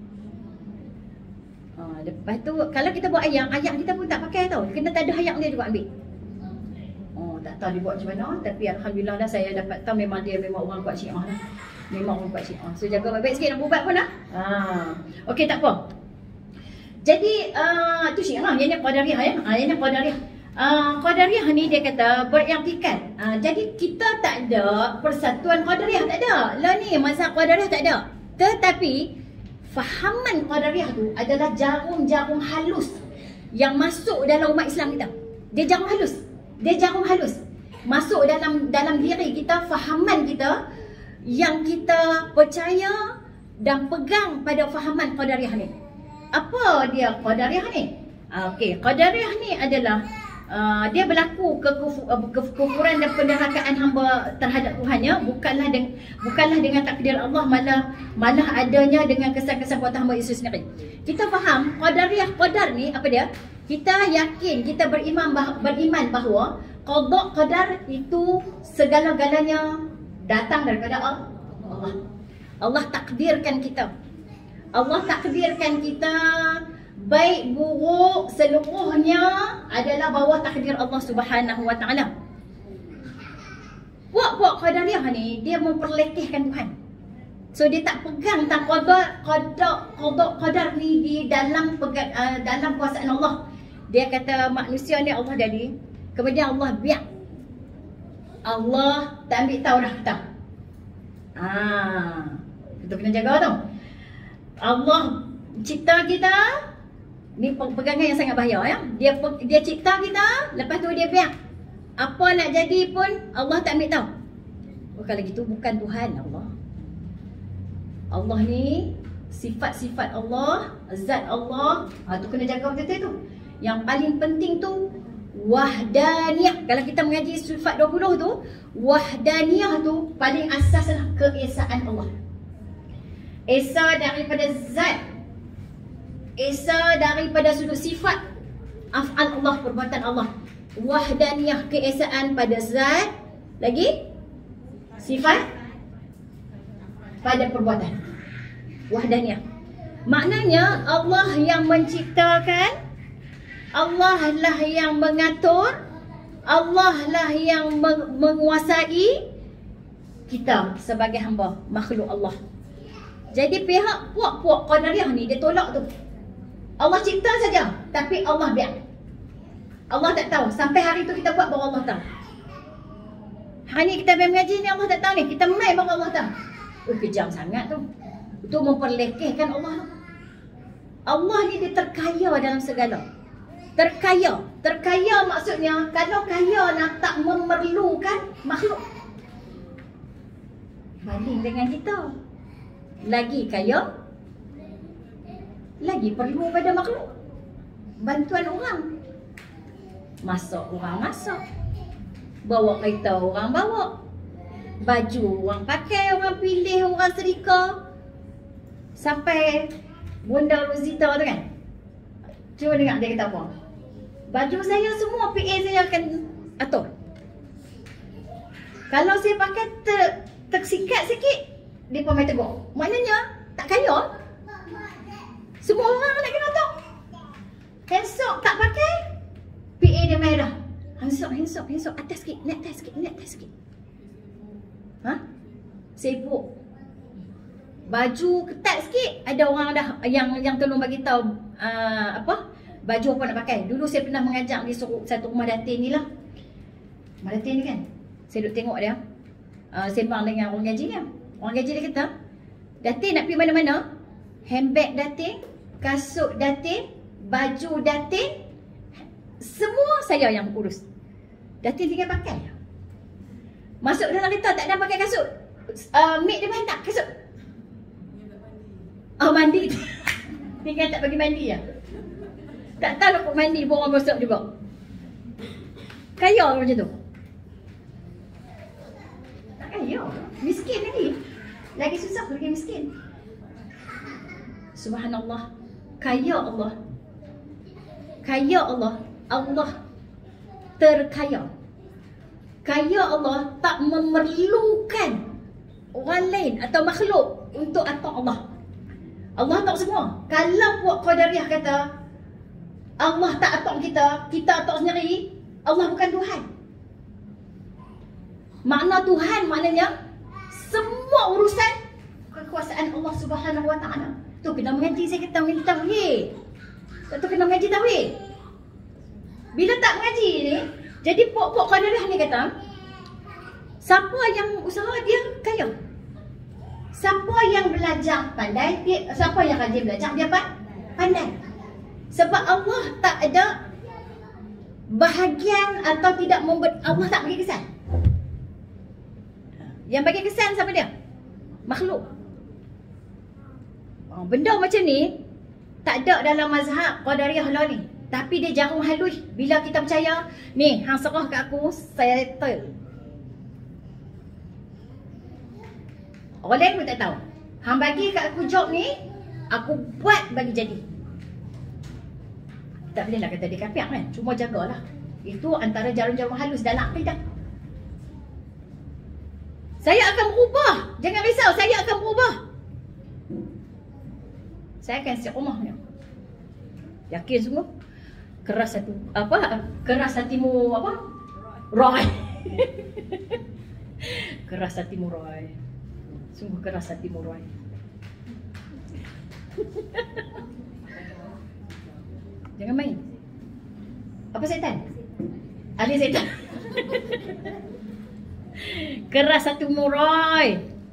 Speaker 1: Lepas tu kalau kita buat ayam kita pun tak pakai tau. Kena tak ada ayam dia juga ambil. Tak tahu dia buat macam mana, tapi alhamdulillah dah saya dapat tahu memang orang kuat syiah lah. Memang orang kuat syiah. So jaga baik-baik sikit nak berubat pun lah. Okey tak apa. Jadi tu syiah lah. Yang ni Qadariyah ya. Yang ni Qadariyah. Qadariyah ni dia kata beriktikad. Jadi kita tak ada persatuan Qadariyah, tak ada. Lah ni mazhab Qadariyah tak ada. Tetapi fahaman Qadariyah tu adalah jarum-jarum halus yang masuk dalam umat Islam kita. Dia jarum halus masuk dalam diri kita, fahaman kita yang kita percaya dan pegang pada fahaman Qadariyah ni. Apa dia Qadariyah ni? Okey, Qadariyah ni adalah dia berlaku kekufuran dan penderakaan hamba terhadap Tuhannya bukanlah dengan takdir Allah, malah adanya dengan kesan-kesan buatan hamba itu sendiri. Kita faham Qadariyah, qadar ni apa dia? Kita yakin, kita beriman bahawa qada qadar itu segala-galanya datang daripada Allah. Allah takdirkan kita. Baik buruk seluruhnya adalah bawah takdir Allah Subhanahu wa taala. Puak-puak Qadariyah ni dia memperlekehkan Tuhan. So dia tak pegang tentang qadar ni di dalam kuasaan Allah. Dia kata manusia ni Allah jadi, kemudian Allah biar. Allah tak ambil tahu dah tak. Kita kena jaga tu. Allah cipta kita. Ni pegangan yang sangat bahaya ya. Dia cipta kita, lepas tu dia biar. Apa nak jadi pun Allah tak ambil tahu. Kalau gitu bukan Tuhan Allah. Allah ni sifat-sifat Allah, zat Allah, tu kena jaga betul-betul tu. Yang paling penting tu wahdaniyah. Kalau kita mengaji sifat 20 tu, wahdaniyah tu paling asas adalah keesaan Allah. Esa daripada zat, esa daripada sudut sifat af'al Allah, perbuatan Allah. Wahdaniyah, keesaan pada zat, lagi sifat pada perbuatan. Wahdaniyah maknanya Allah yang menciptakan, Allah lah yang mengatur, Allah lah yang menguasai kita sebagai hamba makhluk Allah. Jadi pihak puak-puak Qadariyah ni dia tolak tu. Allah cipta saja, tapi Allah biar. Allah tak tahu. Sampai hari tu kita buat baru Allah tahu. Hari ni kita main mengaji ni Allah tak tahu ni. Kita main baru Allah tahu. Kejam sangat tu. Itu memperlekehkan Allah. Allah ni dia terkaya dalam segala. Terkaya. Terkaya maksudnya kalau kaya nak tak memerlukan makhluk. Banding dengan kita. Lagi kaya, lagi perlu pada makhluk. Bantuan orang. Masak orang masak. Bawa kereta orang bawa. Baju orang pakai, orang pilih, orang sedika. Sampai Bunda Rosita tu kan. Cuba dengar dia kata apa. Baju saya semua PA saya akan atur. Kalau saya pakai tersikat sikit, dia pun main tegur. Maknanya tak kaya. Semua orang nak kena atur. Handsok tak pakai, PA dia main dah. Handsok, atas sikit, naik atas sikit. Ha? Sibuk. Baju ketat sikit, ada orang dah yang tolong bagi tahu baju apa nak pakai. Dulu saya pernah mengajak di satu rumah datin ni lah. Rumah datin ni kan. Saya duduk tengok dia. Sembang dengan orang gaji dia. Orang gaji dia kata, datin nak pergi mana-mana, handbag datin, kasut datin, baju datin, semua saya yang urus. Datin tinggal pakai. Masuk dalam kereta tak ada pakai kasut. Maid dia main tak kasut. Mandi. Tinggal tak bagi mandi ya. Tak tahu nak mandi pun orang gosok juga. Kaya macam tu. Tak kaya. Miskin lagi. Lagi susah lagi miskin. Subhanallah. Kaya Allah. Kaya Allah. Allah terkaya. Kaya Allah tak memerlukan orang lain atau makhluk untuk atur Allah. Allah atur semua. Kalau puak Qadariyah kata Allah tak atur kita, kita atur sendiri, Allah bukan Tuhan. Makna Tuhan maknanya semua urusan kekuasaan Allah Subhanahu Wa Taala. Tu kena mengaji, saya kata mengaji tauhid. Tu kena mengaji tauhid. Bila tak mengaji ni, jadi puak-puak Qadariyah ni kata, siapa yang usaha dia kaya. Siapa yang belajar pandai, siapa yang rajin belajar dia pandai. Sebab Allah tak ada bahagian atau tidak Allah tak bagi kesan. Yang bagi kesan siapa dia? Makhluk. Benda macam ni tak ada dalam mazhab Qadariyah lah ni. Tapi dia jarum halus. Bila kita percaya, ni hang serah kat aku, saya settle. Orang lain pun tak tahu. Hang bagi kat aku job ni, aku buat bagi jadi. Tak boleh lah kata dia kafir kan. Cuma jagalah. Itu antara jarum-jarum halus dalam akidah. Saya akan berubah. Jangan risau, saya akan berubah. Saya akan istiqamah ni. Yakin sungguh. Keras hati keras hatimu Roy. Keras hatimu Roy. Sungguh keras hatimu Roy. Jangan main. Apa setan? Ahli setan. Keras hatimu Roy.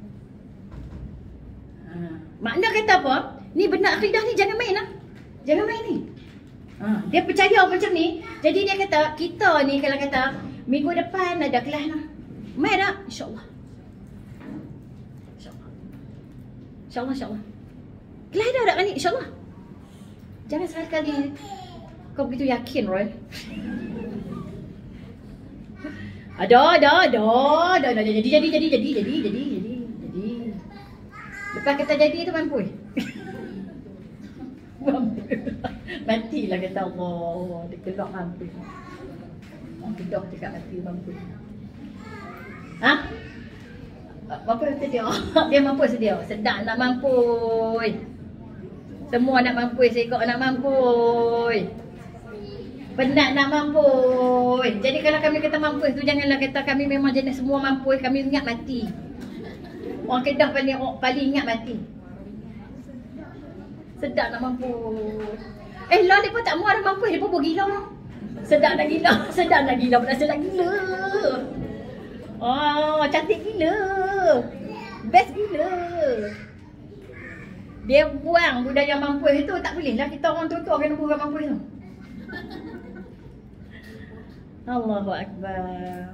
Speaker 1: Makna kata apa? Ni benar akidah ni, jangan main lah. Jangan main ni. Dia percaya macam ni. Jadi dia kata, kita ni kalau kata minggu depan ada kelas lah, main tak? InsyaAllah. InsyaAllah. Kelas dah tak ni? InsyaAllah. Jangan sekali-kali kau begitu yakin, Roy. Ada. Jadi. Lepas kata jadi tu mampu. Matilah kata Allah. Dia kelak mampu. Orang kedah cakap mati mampu. Mampu sedia. Dia mampu sedia. Sedap nak mampu. Semua nak mampu. Segok nak mampu. Penat nak mampu. Jadi kalau kami kata mampu tu, janganlah kata kami memang jenis semua mampu. Kami ingat mati. Orang Kedah paling ingat mati. Sedap nak mampu. Lah dia pun tak mahu ada mampu. Dia pun gila. Sedap nak gila. Berasa nak gila. Oh, cantik gila. Best gila. Dia buang budaya mampus itu, tak boleh lah kita orang tua-tua kena buang mampus tu. Allahu Akbar.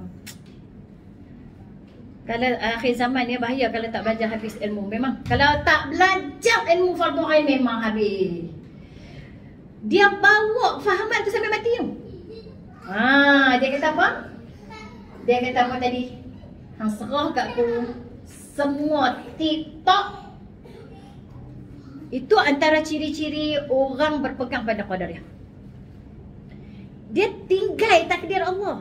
Speaker 1: Kalau akhir zaman ni bahaya kalau tak belajar habis ilmu. Memang kalau tak belajar ilmu fardu ain memang habis. Dia bawa fahaman tu sampai mati tu. Dia kata apa? Dia kata apa tadi? Hang serah kat aku semua TikTok. Itu antara ciri-ciri orang berpegang pada qadariyah. Dia tinggal takdir Allah.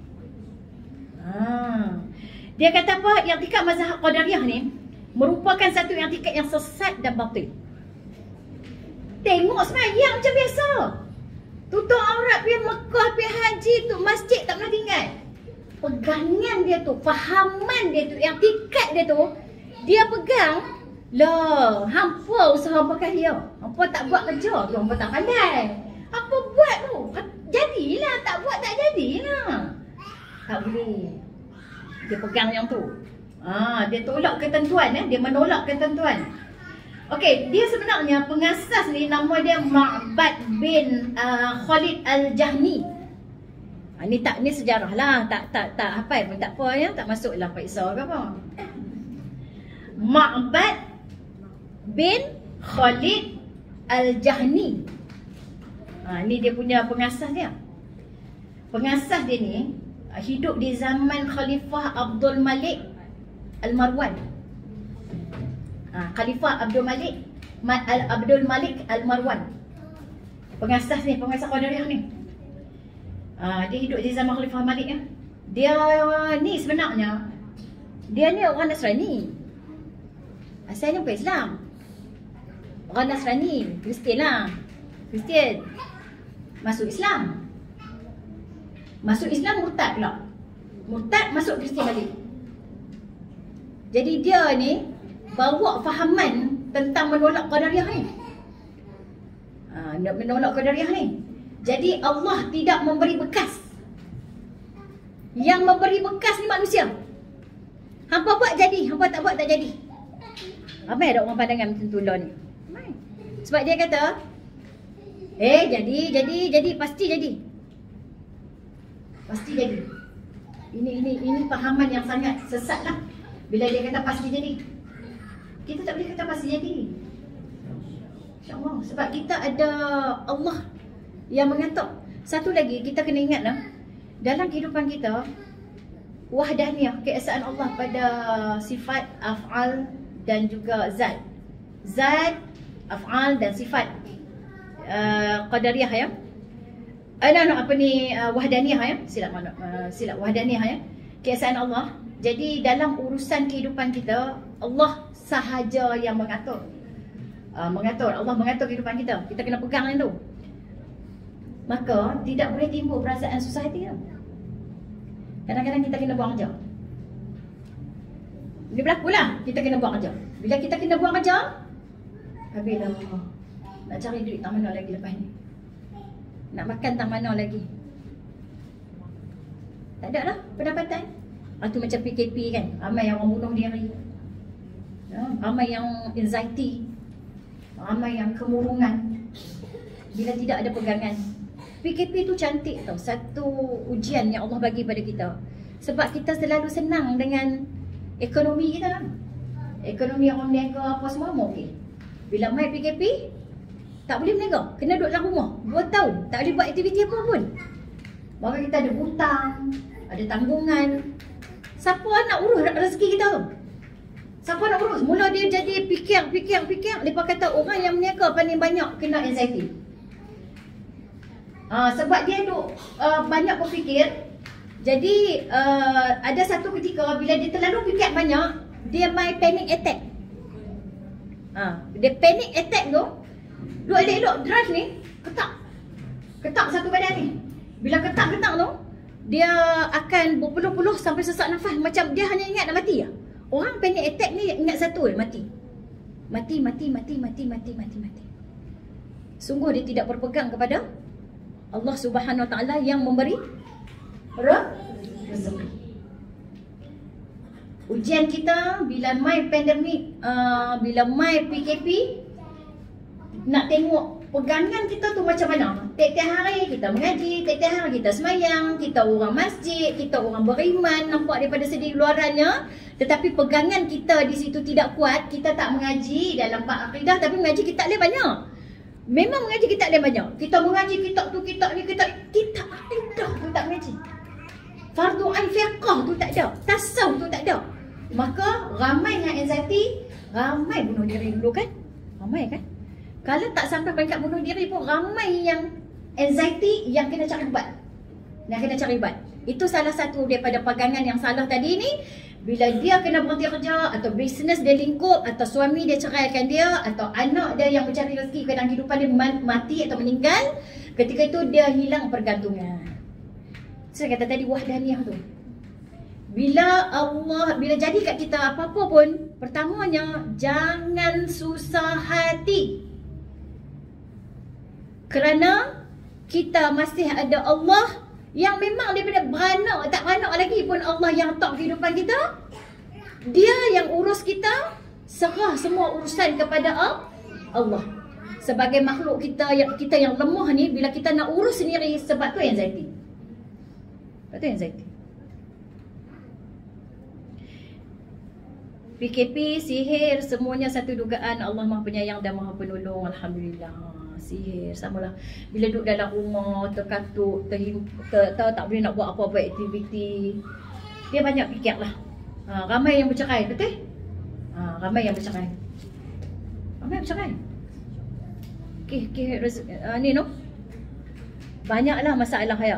Speaker 1: Dia kata apa? Yang tingkat mazhab qadariyah ni merupakan satu yang tingkat yang sesat dan batil. Tengok semayang macam biasa. Tutup aurat, pergi Mekah, pergi haji tu, masjid tak pernah tinggal. Pegangan dia tu, fahaman dia tu, yang tingkat dia tu, dia pegang. Lah, hampa usaha pakai dia. Hampa tak buat kerja tu, hampa tak pandai. Apa buat tu? Jadilah, tak buat tak jadilah. Tak boleh. Dia pegang yang tu. Dia tolak ketentuan, dia menolak ketentuan. Okey, dia sebenarnya pengasas ni nama dia Ma'bad bin Khalid Al-Jahmi. Ni sejarah lah, tak hafal pun tak apa ya, tak masuklah periksa ke apa. Ma'bad bin Khalid Al-Jahmi. Ni dia punya pengasas dia. Pengasas dia ni hidup di zaman Khalifah Abdul Malik Al-Marwan. Khalifah Abdul Malik Al-Marwan. Pengasas ni, pengasas qadariyah ni. Dia hidup di zaman Khalifah Malik ya. Dia ni sebenarnya dia ni orang Nasrani. Asalnya bukan Islam. Orang Nasrani, Kristian lah. Kristian. Masuk Islam. Masuk Islam murtad pula. Murtad masuk Kristian balik. Jadi dia ni bawa fahaman tentang menolak qadariyah ni. Menolak qadariyah ni. Jadi Allah tidak memberi bekas. Yang memberi bekas ni manusia. Hampa buat jadi, hampa tak buat tak jadi. Ramai ada orang pandangan macam tu lah ni. Sebab dia kata, jadi, pasti jadi. Pasti jadi. Ini fahaman yang sangat sesat lah. Bila dia kata pasti jadi. Kita tak boleh kata pasti jadi. InsyaAllah. Sebab kita ada Allah yang mengatur. Satu lagi kita kena ingat lah, dalam kehidupan kita, wahdaniyah, keesaan Allah pada sifat, af'al dan juga zat. Zat, af'al dan sifat qadariyah ya. Wahdaniyah ya. Silap wahdaniyah ya. Keesaan Allah. Jadi dalam urusan kehidupan kita, Allah sahaja yang mengatur. Allah mengatur kehidupan kita. Kita kena pegang yang tu. Maka tidak boleh timbul perasaan susah hati tau. Kadang-kadang kita kena buang kerja. Dia berlaku lah, kita kena buang kerja. Bila kita kena buang kerja, habislah. Nak cari duit tak mana lagi lepas ni. Nak makan tak mana lagi. Tak ada lah pendapatan. Itu macam PKP kan. Ramai yang orang bunuh diri. Ramai yang anxiety. Ramai yang kemurungan. Bila tidak ada pegangan. PKP tu cantik tau. Satu ujian yang Allah bagi pada kita. Sebab kita selalu senang dengan ekonomi kita. Ekonomi orang berniaga apa semua okey. Bila mai PKP, tak boleh berniaga. Kena duduk dalam rumah 2 tahun. Tak boleh buat aktiviti apa pun. Maka kita ada hutang, ada tanggungan. Siapa nak urus rezeki kita tu? Siapa nak urus? Mula dia jadi fikir. Lepas kata orang yang berniaga paling banyak kena anxiety. Sebab dia duk banyak berfikir. Jadi ada satu ketika bila dia terlalu fikir banyak, dia main panic attack. Dia panic attack tu, duk elok-elok drive ni, ketak satu badan ni. Bila ketak tu, dia akan berpeluh-peluh sampai sesak nafas. Macam dia hanya ingat nak mati lah. Orang panic attack ni ingat satu je, mati. Mati. Sungguh dia tidak berpegang kepada Allah Subhanahu Wa Taala yang memberi rezeki. Ujian kita bila mai pandemik, bila mai PKP, nak tengok pegangan kita tu macam mana. Tiap-tiap hari kita mengaji, tiap-tiap hari kita semayang, kita orang masjid, kita orang beriman, nampak daripada segi luarannya. Tetapi pegangan kita di situ tidak kuat, kita tak mengaji dalam bab akidah, tapi mengaji kitab lain banyak. Memang mengaji kitab lain banyak. Kita mengaji kitab tu, kitab ni, kitab akidah tu tak mengaji. Fardu ain fiqh tu tak ada, tasawuf tu tak ada. Maka ramai yang anxiety, ramai bunuh diri dulu kan? Ramai kan? Kalau tak sampai peringkat bunuh diri pun ramai yang anxiety yang kena cari ubat. Yang kena cari ubat. Itu salah satu daripada pegangan yang salah tadi ni. Bila dia kena berhenti kerja, atau bisnes dia lingkup, atau suami dia ceraikan dia, atau anak dia yang mencari rezeki kadang kehidupan dia mati atau meninggal, ketika itu dia hilang pergantungan. Saya kata tadi wahdaniyah tu. Bila jadi kat kita apa-apa pun, pertamanya jangan susah hati. Kerana kita masih ada Allah yang memang daripada beranak, tak beranak lagi pun Allah yang top kehidupan kita. Dia yang urus kita, serah semua urusan kepada Allah. Sebagai makhluk kita yang lemah ni, bila kita nak urus sendiri, sebab tu anxiety. Sebab tu anxiety. PKP, sihir, semuanya satu dugaan. Allah Maha Penyayang dan Maha Penolong. Alhamdulillah. Sihir, samalah. Bila duduk dalam rumah, terkatuk, tak boleh nak buat apa-apa aktiviti, dia banyak fikir lah. Ramai yang bercerai, betul? Ramai yang bercerai. Ramai yang bercerai. Ni no? Banyaklah masalah hayat.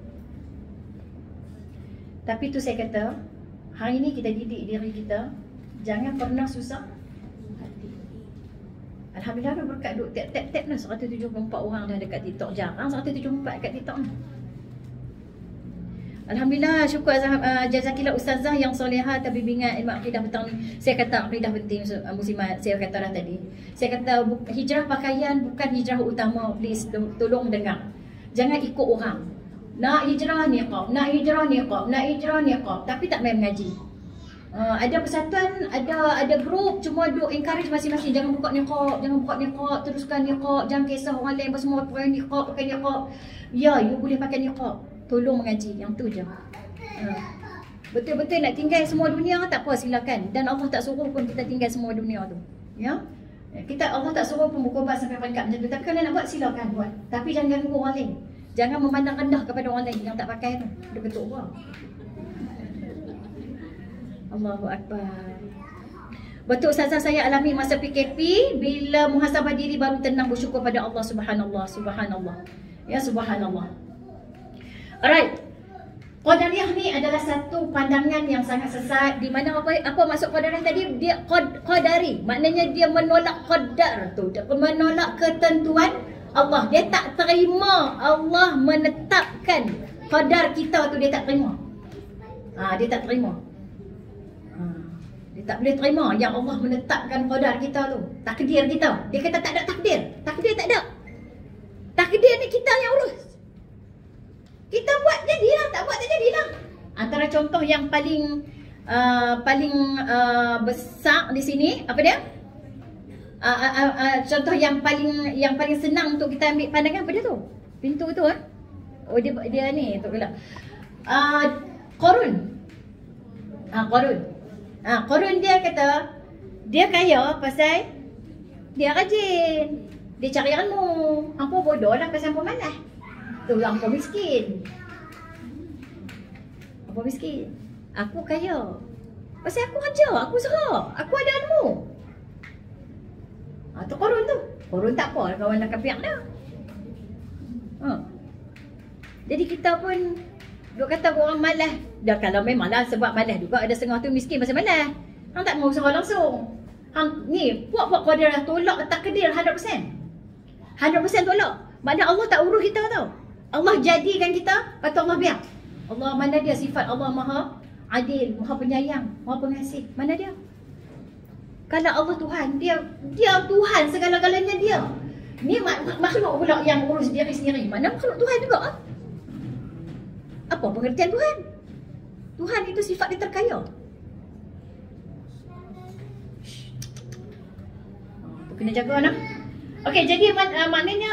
Speaker 1: Tapi tu saya kata, hari ni kita didik diri kita, jangan pernah susah hati. Alhamdulillah berkat duk tap-tap lah 174 orang dah dekat TikTok. Jarang 174 kat TikTok ni. Alhamdulillah, syukur jazakillah ustazah yang solehah bimbingan ilmu akidah petang ni. Saya kata akidah penting muslimat. Saya kata dah tadi. Saya kata hijrah pakaian bukan hijrah utama. Please tolong dengar. Jangan ikut orang. Nak hijrah niqab, nak hijrah niqab, nak hijrah niqab, tapi tak main mengaji. Ada persatuan, ada grup, cuma duk encourage masing-masing, jangan buka niqab, jangan buka niqab, teruskan niqab, jangan kisah orang lain semua pakai niqab, pakai niqab. Ya, you boleh pakai niqab. Tolong mengaji, yang tu je. Betul-betul nak tinggal semua dunia, tak apa, silakan. Dan Allah tak suruh pun kita tinggal semua dunia tu. Ya. Allah tak suruh pun berkorban sampai peringkat macam tu. Tapi kalau nak buat, silakan buat. Tapi jangan ganggu orang lain. Jangan memandang rendah kepada orang lain yang tak pakai tu. Dia betul orang. Allahu Akbar. Betul ustazah, saya alami masa PKP, bila muhasabah diri baru tenang bersyukur pada Allah. Subhanallah, subhanallah. Ya, subhanallah. Alright. Qadariyah ni adalah satu pandangan yang sangat sesat, di mana apa maksud qadariyah tadi? Dia qadari, maknanya dia menolak qadar tu, dia menolak ketentuan Allah. Dia tak terima Allah menetapkan qadar kita tu, dia tak terima. Dia tak terima. Dia tak boleh terima yang Allah menetapkan qadar kita tu, takdir kita. Dia kata tak ada takdir. Takdir tak ada. Takdir ni kita yang urus. Kita buat jadilah, tak buat tak jadilah. Antara contoh yang paling besar di sini, apa dia? Contoh yang paling senang untuk kita ambil pandangan, apa dia tu? Pintu tu Oh dia ni tu pula. Qarun. Qarun dia kata dia kaya pasal dia rajin. Dia cari ilmu. Hampa bodoh lah pasal hampa malas. Tu hampa miskin. Hampa miskin. Aku kaya pasal aku kerja, aku usaha, aku ada ilmu. Tu Qarun tu. Qarun tak apa, kawan nak kapiak dah. Jadi kita pun duk kata orang malas. Dah kalau memanglah sebab malas juga, ada setengah tu miskin pasal malas. Hang tak mau usaha langsung. Hang ni puak-puak qadarah tolak takdir 100%. 100% tolak. Maknanya Allah tak urus kita tau. Allah jadikan kita, kata Allah biar. Allah mana dia sifat Allah Maha Adil, Maha Penyayang, Maha Pengasih. Mana dia? Kalau Allah Tuhan, dia Tuhan segala-galanya dia. Ni makhluk pula yang urus diri sendiri. Mana makhluk Tuhan juga? Apa pengertian Tuhan? Tuhan itu sifat dia terkaya. kena jaga nak. Okey, jadi maknanya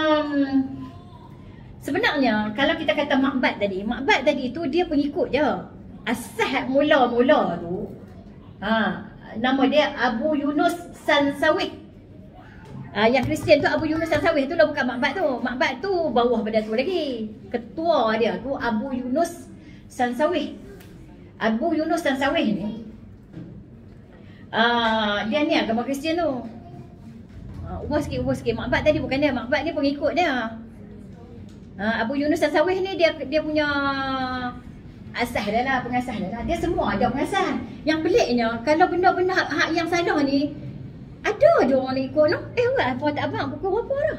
Speaker 1: sebenarnya kalau kita kata Makbat tadi tu dia pengikut je. Asal mula-mula tu nama dia Abu Yunus Sansawih. Yang Kristian tu Abu Yunus Sansawih tu lah, bukan Makbat tu. Makbat tu bawah pada tu lagi. Ketua dia tu Abu Yunus Sansawih. Abu Yunus Sansawih ni dia ni agama Kristian tu. Ubah sikit. Makbat tadi bukan dia. Makbat ni pengikut dia. Abu Yunus Sansawih ni dia punya asas dia lah, pengasas dia lah. Dia semua ada pengasas. Yang peliknya, kalau benda-benda hak yang salah ni, ada je orang nak ikut no. Apa tak abang, pukul berapa dah?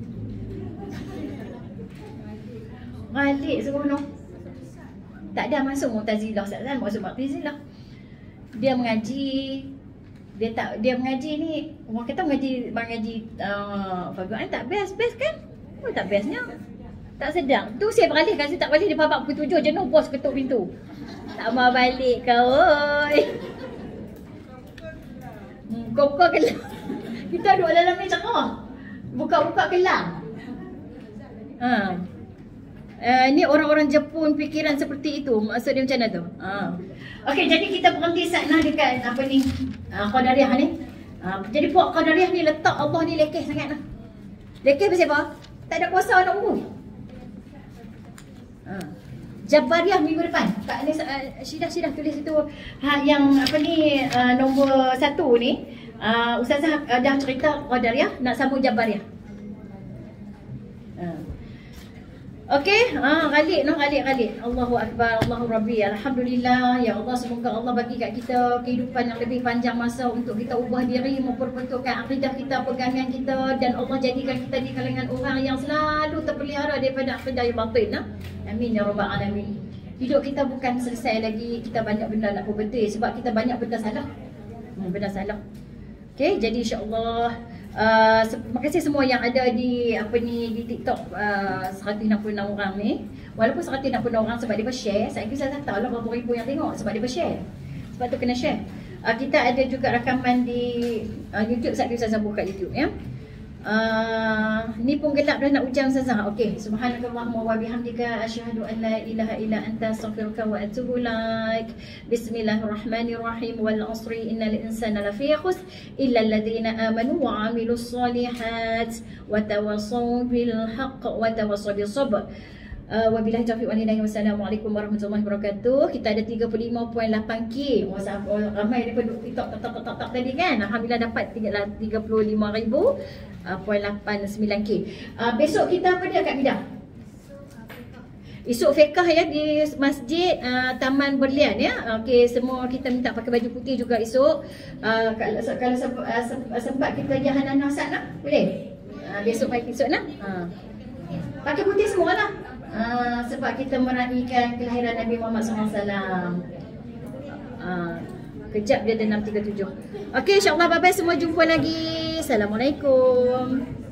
Speaker 1: Balik semua no. Tak ada masuk Mu'tazilah, masuk Mu'tazilah. Dia mengaji. Dia mengaji ni, orang kata mengaji Faguan tak best kan? Tak bestnya. Tak sedang. Tu saya beralih, kasi tak balik dia babak pukul 7 jenuh bos ketuk pintu. Tak mau balik kau oi. Kau kelam. Kita duduk dalam ni cakap. Buka-buka kelam. Ni orang-orang Jepun fikiran seperti itu. Maksud dia macam mana tu? Okey, jadi kita berhenti sana dekat apa ni? Qadariyah ni. Jadi puak Qadariyah ni letak Allah ni lekeh sangat lah. Lekeh pasal apa? Tak ada kuasa nak urus. Jabariyah minggu depan. Kak ni Syidah tulis itu yang apa ni nombor 1 ni. Ustazah dah cerita Qadariyah, nak sambung Jabariyah. Okey, galik. Allahu Akbar, Allahu Rabbi. Alhamdulillah, ya Allah, semoga Allah bagi kat kita kehidupan yang lebih panjang masa untuk kita ubah diri, memperbetulkan akidah kita, pegangan kita, dan Allah jadikan kita di kalangan orang yang selalu terpelihara daripada akidah yang batil. Amin ya rabbal alamin. Hidup kita bukan selesai lagi, kita banyak benda nak perbetul sebab kita banyak benda salah. Okey, jadi insya-Allah terima kasih semua yang ada di di TikTok 166 orang ni. Walaupun 166 orang sebab dia share, saya tak tahu lah berapa ribu yang tengok sebab dia share. Sebab tu kena share. Kita ada juga rakaman di YouTube, saya buka YouTube ya. Ni pun gelap dah nak hujan Ustazah. Okey, subhanakallahumma wa bihamdika asyhadu an la ilaha illa anta astaghfiruka wa atubu ilaik. Bismillahirrahmanirrahim. Wal 'asri innal insana lafi khusr illa alladhina amanu wa 'amilus solihat wa tawassaw bil haqq wa tawassaw bis sabr. Wabillahi taufiq wal hidayah. Wassalamualaikum warahmatullahi wabarakatuh. Kita ada 35.8k. Ramai daripada TikTok tak tadi kan. Alhamdulillah dapat 35.89k. Besok kita apa dia Kak Midah? Esok fiqah ya di Masjid Taman Berlian ya. Okey, semua kita minta pakai baju putih juga esok. Kalau sempat kita jahan nasat nak? Boleh? Besok pagi esok nak? Pakai putih semua lah. Sebab kita meraihkan kelahiran Nabi Muhammad SAW. Kejap dia ada 637. Okey, insyaAllah bye-bye semua, jumpa lagi. Assalamualaikum.